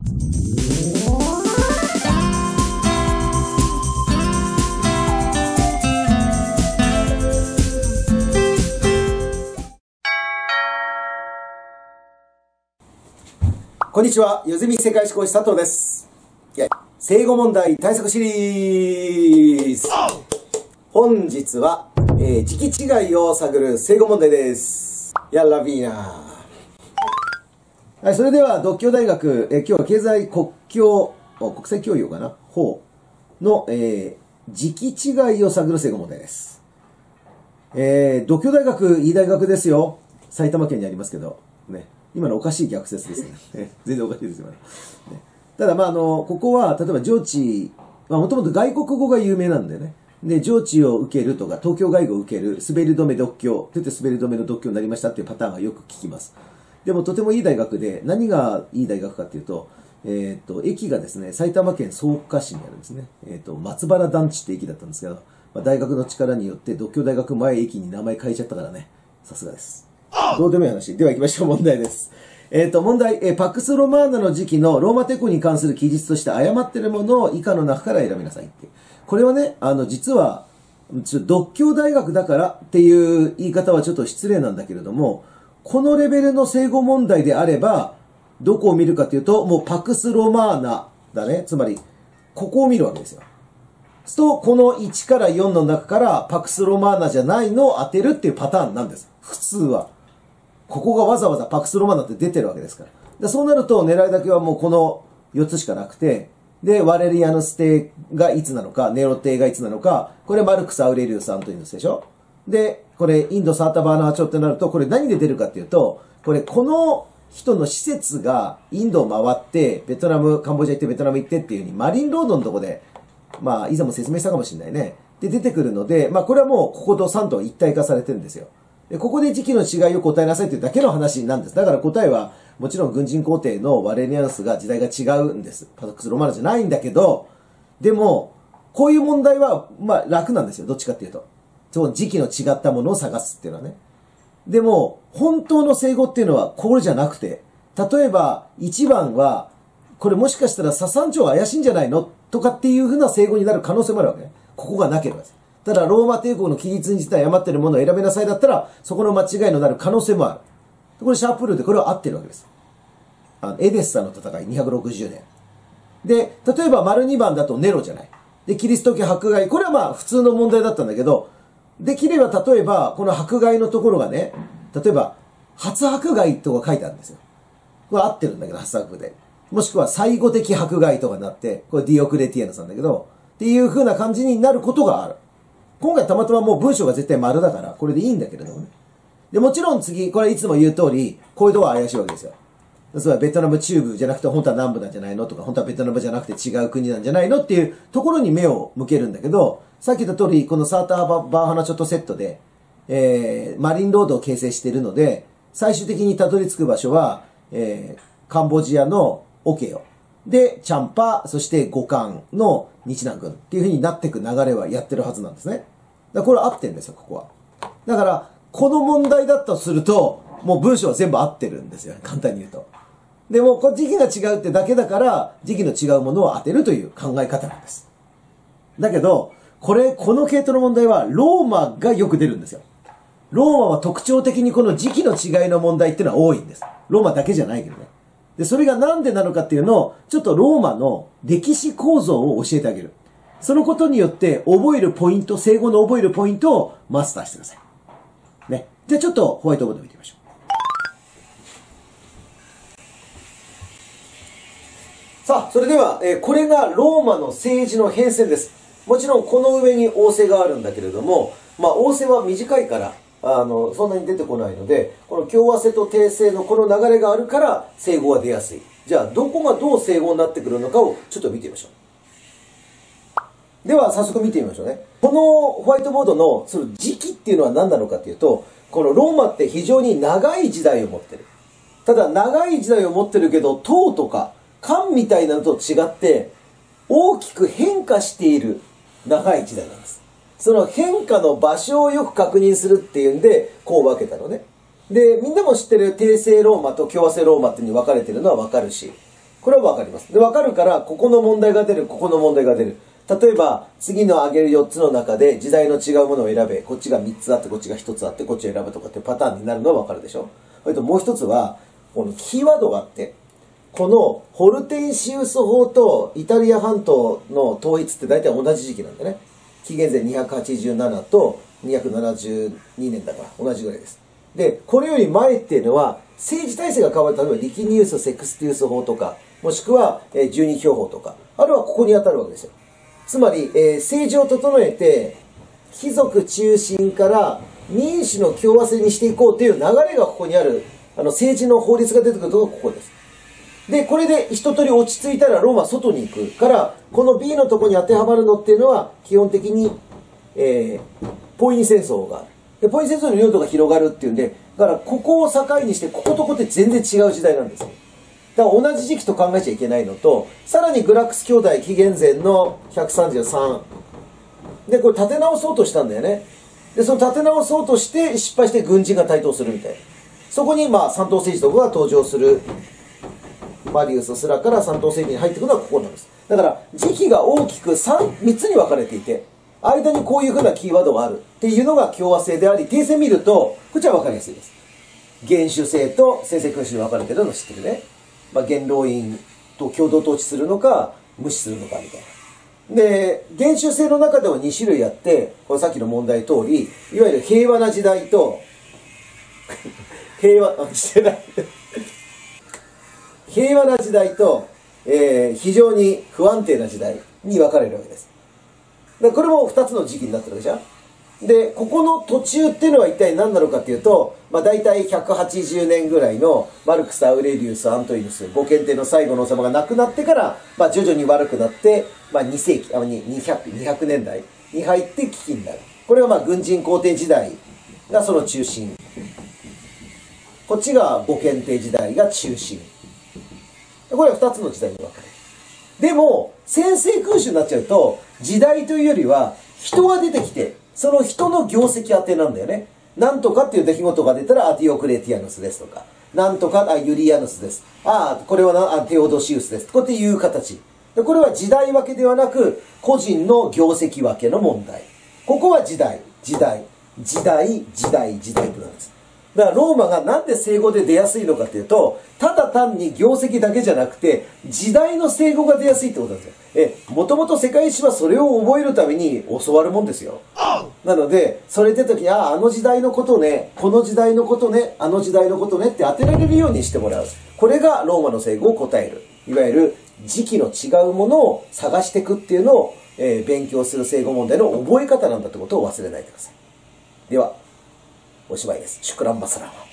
こんにちは、よずみ世界史講師佐藤です。正語問題対策シリーズ。本日は、時期違いを探る正語問題です。やらびーな。はい、それでは、獨協大学、今日は経済国際教養かな法の、時期違いを探る正語問題です。独協大学、いい大学ですよ。埼玉県にありますけど、ね。今のおかしい逆説ですね。全然おかしいですよね。ただ、ここは、例えば上智、もともと外国語が有名なんでね。で、上智を受けるとか、東京外語を受ける、滑り止め独協、といって滑り止めの独協になりましたっていうパターンがよく聞きます。でも、とてもいい大学で、何がいい大学かっていうと、駅がですね、埼玉県草加市にあるんですね。松原団地って駅だったんですけど、大学の力によって、独協大学前駅に名前変えちゃったからね。さすがです。どうでもいい話。では行きましょう。問題です。問題、パクスロマーナの時期のローマ帝国に関する記述として誤っているものを以下の中から選びなさいって。これはね、実は、独協大学だからっていう言い方はちょっと失礼なんだけれども、このレベルの正語問題であれば、どこを見るかというと、もうパクスロマーナだね。つまり、ここを見るわけですよ。そう、この1から4の中からパクスロマーナじゃないのを当てるっていうパターンなんです。普通は。ここがわざわざパクスロマーナって出てるわけですから。でそうなると狙いだけはもうこの4つしかなくて、で、ワレリアヌス帝がいつなのか、ネロ帝がいつなのか、これマルクス・アウレリウス・アントニヌスでしょ。で、これインド・サータ・バーナー朝ってなると、これ何で出るかっていうと、この人の施設がインドを回って、ベトナム、カンボジア行ってベトナム行ってっていう風に、マリンロードのとこで、以前も説明したかもしれないね。で、出てくるので、これはもうここと3と一体化されてるんですよ。ここで時期の違いを答えなさいというだけの話なんです。だから答えは、もちろん軍人皇帝のワレリアヌスが時代が違うんです。パクスロマーナじゃないんだけど、でも、こういう問題は、楽なんですよ。どっちかっていうと。その時期の違ったものを探すっていうのはね。でも、本当の正語っていうのはこれじゃなくて、例えば、1番は、これもしかしたら佐山町怪しいんじゃないのとかっていうふうな正語になる可能性もあるわけね。ここがなければです。ただ、ローマ帝国の記述に自体誤っているものを選びなさいだったら、そこの間違いのなる可能性もある。これシャープルーでこれは合ってるわけです。エデッサの戦い260年。で、例えば丸2番だとネロじゃない。で、キリスト教迫害。これは普通の問題だったんだけど、できれば例えば、この迫害のところがね、例えば、初迫害とか書いてあるんですよ。これ合ってるんだけど、初迫で。もしくは最後的迫害とかになって、これディオクレティアヌさんだけど、っていう風な感じになることがある。今回たまたまもう文章が絶対丸だから、これでいいんだけれどもね。で、もちろん次、これいつも言う通り、こういうとこは怪しいわけですよ。それはベトナム中部じゃなくて本当は南部なんじゃないのとか、本当はベトナムじゃなくて違う国なんじゃないのっていうところに目を向けるんだけど、さっき言った通り、このサーターバーハナチョットセットで、マリンロードを形成しているので、最終的にたどり着く場所は、カンボジアのオケヨ。で、チャンパ、そしてゴカンの日南軍っていう風になっていく流れはやってるはずなんですね。だからこれ合ってるんですよ、ここは。だから、この問題だとすると、もう文章は全部合ってるんですよ。簡単に言うと。でも、時期が違うってだけだから、時期の違うものを当てるという考え方なんです。だけど、この系統の問題は、ローマがよく出るんですよ。ローマは特徴的にこの時期の違いの問題っていうのは多いんです。ローマだけじゃないけどね。で、それがなんでなのかっていうのを、ちょっとローマの歴史構造を教えてあげる。そのことによって覚えるポイント、正語の覚えるポイントをマスターしてください。ね。じゃあちょっとホワイトボード見てみましょう。さあ、それでは、これがローマの政治の変遷です。もちろんこの上に仰せがあるんだけれども、仰せは短いから、そんなに出てこないので、この共和制と訂正のこの流れがあるから、正語が出やすい。じゃあ、どこがどう正語になってくるのかをちょっと見てみましょう。では、早速見てみましょうね。このホワイトボードのその時期っていうのは何なのかっていうと、このローマって非常に長い時代を持ってる。ただ、長い時代を持ってるけど、唐とか漢みたいなのと違って、大きく変化している長い時代なんです。その変化の場所をよく確認するっていうんで、こう分けたのね。で、みんなも知ってる帝政ローマと共和制ローマっていうに分かれてるのは分かるし、 これはわかります。で、わかるから、ここの問題が出る、ここの問題が出る。例えば、次の挙げる4つの中で時代の違うものを選べ。こっちが3つあって、こっちが1つあって、こっちを選ぶとかってパターンになるのはわかるでしょ。それともう一つは、このキーワードがあって、このホルテンシウス法とイタリア半島の統一って大体同じ時期なんだね。紀元前287と272年だから同じぐらいです。で、これより前っていうのは、政治体制が変わる、例えばリキニウス・セクスティウス法とか、もしくは十二教法とか、あるいはここに当たるわけですよ。つまり、政治を整えて、貴族中心から民主の共和制にしていこうという流れがここにある、政治の法律が出てくるところがここです。で、これで一通り落ち着いたらローマは外に行くから、この B のところに当てはまるのっていうのは、基本的に、ポイン戦争がある。で、ポイン戦争の領土が広がるっていうんで、だからここを境にして、こことここって全然違う時代なんですよ。だから同じ時期と考えちゃいけないのと、さらにグラックス兄弟紀元前の133。で、これ立て直そうとしたんだよね。で、その立て直そうとして失敗して軍人が台頭するみたいな。そこにまあ三等政治とかが登場する。マリウスすらから三等政治に入っていくのはここなんです。だから時期が大きく3つに分かれていて、間にこういうふうなキーワードがあるっていうのが共和制であり、訂正見ると、こっちは分かりやすいです。元首制と専制君主に分かれてるの知ってるね。まあ、元老院と共同統治するのか、無視するのかみたいな。で、元首制の中では2種類あって、これさっきの問題通り、いわゆる平和な時代と、平和な時代と、非常に不安定な時代に分かれるわけです。でこれも2つの時期になってるわけじゃん。で、ここの途中っていうのは一体何なのかっていうと、まあ大体180年ぐらいのマルクス・アウレリウス・アントイヌス、ご検定の最後の王様が亡くなってから、まあ徐々に悪くなって、まあ2世紀、200年代に入って危機になる。これはまあ軍人皇帝時代がその中心。こっちがご検定時代が中心。これは2つの時代に分かれる。でも、専制君主になっちゃうと、時代というよりは人が出てきて、その人の業績当てなんだよね。なんとかっていう出来事が出たらアティオクレティアヌスですとか、なんとかユリアヌスです。これはテオドシウスです。こうやっていう形。でこれは時代分けではなく、個人の業績分けの問題。ここは時代ってなんです。だからローマがなんで正語で出やすいのかっていうと、ただ単に業績だけじゃなくて、時代の正語が出やすいってことなんですよ。もともと世界史はそれを覚えるために教わるもんですよ。なので、それ出た時に、あの時代のことね、この時代のことね、あの時代のことねって当てられるようにしてもらう。これがローマの正語を答える。いわゆる時期の違うものを探していくっていうのを、勉強する正語問題の覚え方なんだってことを忘れないでください。では、おしまいです。シュクランバサラマ。